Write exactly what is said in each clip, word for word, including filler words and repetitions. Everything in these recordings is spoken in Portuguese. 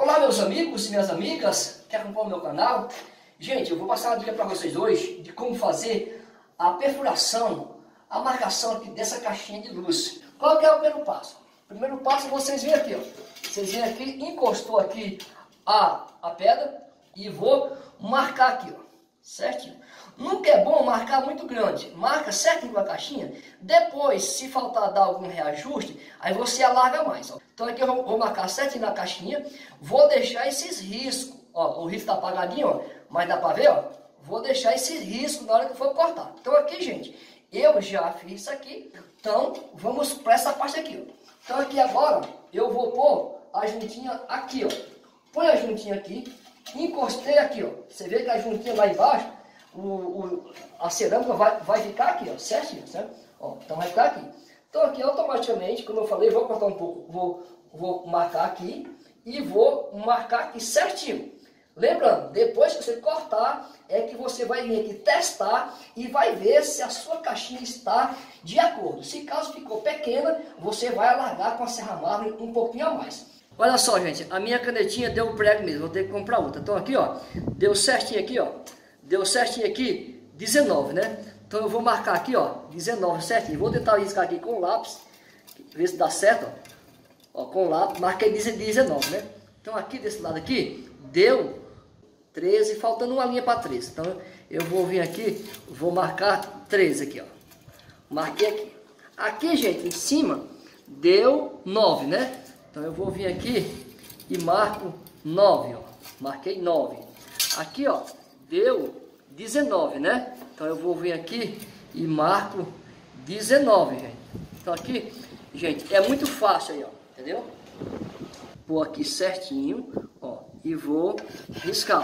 Olá meus amigos e minhas amigas que acompanham o meu canal. Gente, eu vou passar uma dica para vocês hoje de como fazer a perfuração, a marcação aqui dessa caixinha de luz. Qual que é o primeiro passo? O primeiro passo vocês vêm aqui, ó. Vocês vêm aqui, encostou aqui a, a pedra e vou marcar aqui, ó, certinho. Nunca é bom marcar muito grande, marca certinho com a caixinha, depois se faltar dar algum reajuste, aí você alarga mais, ó. Então aqui eu vou, vou marcar certinho na caixinha, vou deixar esses riscos, ó, o risco tá apagadinho, ó, mas dá pra ver, ó, vou deixar esses riscos na hora que for cortar. Então aqui, gente, eu já fiz isso aqui, então vamos para essa parte aqui, ó. Então aqui agora, eu vou pôr a juntinha aqui, ó, põe a juntinha aqui, encostei aqui, ó, você vê que a juntinha lá embaixo, O, o, a cerâmica vai, vai ficar aqui, ó, certinho, certo? Ó, então vai ficar aqui. Então aqui automaticamente, como eu falei, vou cortar um pouco, vou, vou marcar aqui e vou marcar aqui certinho. Lembrando, depois que você cortar, é que você vai vir aqui testar e vai ver se a sua caixinha está de acordo. Se caso ficou pequena, você vai alargar com a serra marrom um pouquinho a mais. Olha só, gente, a minha canetinha deu prego mesmo, vou ter que comprar outra. Então aqui, ó, deu certinho aqui, ó. Deu certinho aqui, dezenove, né? Então eu vou marcar aqui, ó, dezenove certinho. Vou tentar riscar aqui com o lápis, ver se dá certo, ó. Ó, com o lápis, marquei dezenove, né? Então aqui desse lado aqui, deu treze, faltando uma linha para treze. Então eu vou vir aqui, vou marcar treze aqui, ó. Marquei aqui. Aqui, gente, em cima, deu nove, né? Então eu vou vir aqui e marco nove, ó. Marquei nove. Aqui, ó, deu dezenove, né? Então eu vou vir aqui e marco dezenove, gente. Então aqui, gente, é muito fácil aí, ó, entendeu? Vou aqui certinho, ó, e vou riscar.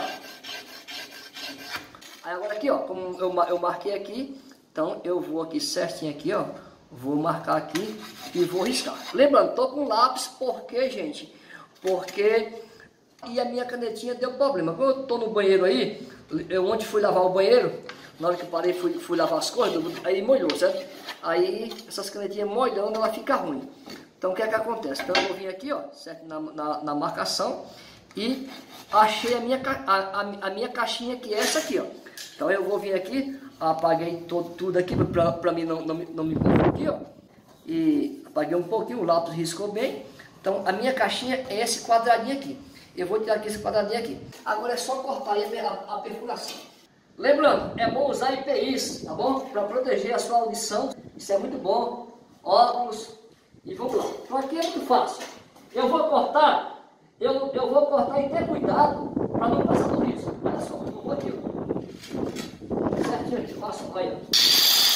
Aí agora aqui, ó, como eu, eu marquei aqui, então eu vou aqui certinho aqui, ó, vou marcar aqui e vou riscar. Lembrando, tô com lápis, porque, gente, porque e a minha canetinha deu problema. Quando eu tô no banheiro aí, eu ontem fui lavar o banheiro, na hora que eu parei fui, fui lavar as coisas, aí molhou, certo? Aí essas canetinhas molhando, ela fica ruim. Então o que é que acontece? Então eu vou vir aqui, ó, certo? Na, na, na marcação e achei a minha, a, a, a minha caixinha, que é essa aqui, ó. Então eu vou vir aqui, apaguei todo, tudo aqui pra, pra mim não, não, não me confundir, ó. E apaguei um pouquinho, o lápis riscou bem. Então a minha caixinha é esse quadradinho aqui. Eu vou tirar aqui esse quadradinho aqui. Agora é só cortar aí a, a perfuração. Lembrando, é bom usar I P Is, tá bom? Para proteger a sua audição. Isso é muito bom. Óculos. E vamos lá. Então aqui é muito fácil. Eu vou cortar. Eu, eu vou cortar e ter cuidado para não passar do risco. Olha só. Eu vou aqui, ó. Certinho aqui. Faço aí, ó.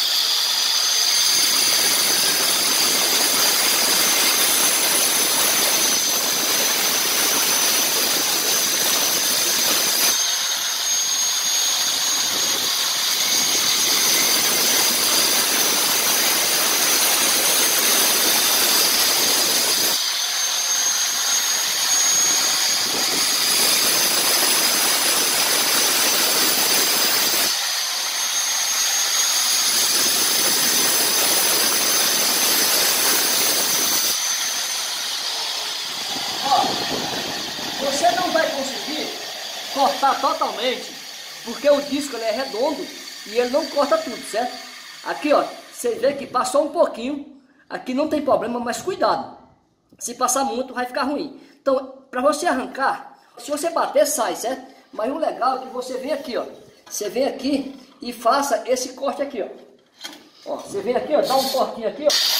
Você não vai conseguir cortar totalmente, porque o disco ele é redondo e ele não corta tudo, certo? Aqui, ó, você vê que passou um pouquinho, aqui não tem problema, mas cuidado. Se passar muito, vai ficar ruim. Então, para você arrancar, se você bater, sai, certo? Mas o legal é que você vem aqui, ó. Você vem aqui e faça esse corte aqui, ó. Ó, você vem aqui, ó, dá um cortinho aqui, ó.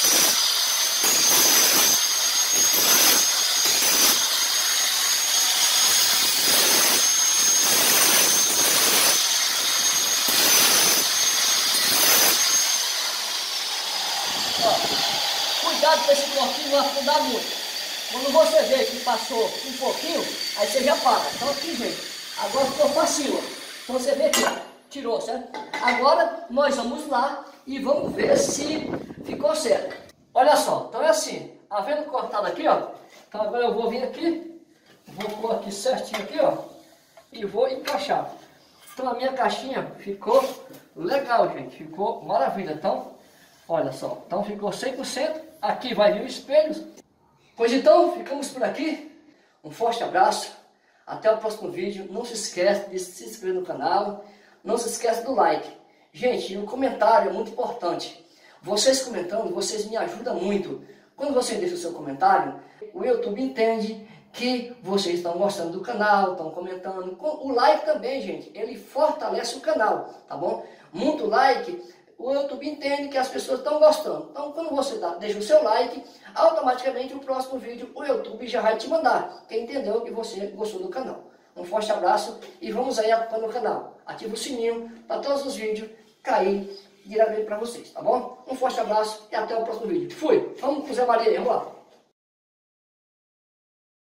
Cuidado com esse cortinho não afundar muito. Quando você vê que passou um pouquinho, aí você já para. Então aqui, gente, agora ficou facinho. Então você vê aqui, tirou, certo? Agora nós vamos lá e vamos ver se ficou certo. Olha só, então é assim, havendo cortado aqui, ó. Então agora eu vou vir aqui, vou pôr aqui certinho aqui, ó, e vou encaixar. Então a minha caixinha ficou legal, gente, ficou maravilha. Então, olha só, então ficou cem por cento. Aqui vai vir o espelho. Pois então, ficamos por aqui. Um forte abraço, até o próximo vídeo. Não se esqueça de se inscrever no canal, não se esqueça do like. Gente, o comentário é muito importante. Vocês comentando, vocês me ajudam muito. Quando você deixa o seu comentário, o YouTube entende que vocês estão gostando do canal, estão comentando. O like também, gente, ele fortalece o canal, tá bom? Muito like, o YouTube entende que as pessoas estão gostando. Então, quando você dá, deixa o seu like, automaticamente o próximo vídeo o YouTube já vai te mandar, que entendeu que você gostou do canal. Um forte abraço e vamos aí acompanhando o canal. Ativa o sininho para todos os vídeos cair diretamente para vocês, tá bom? Um forte abraço e até o próximo vídeo. Fui! Vamos pro Zé Maria aí, vamos lá!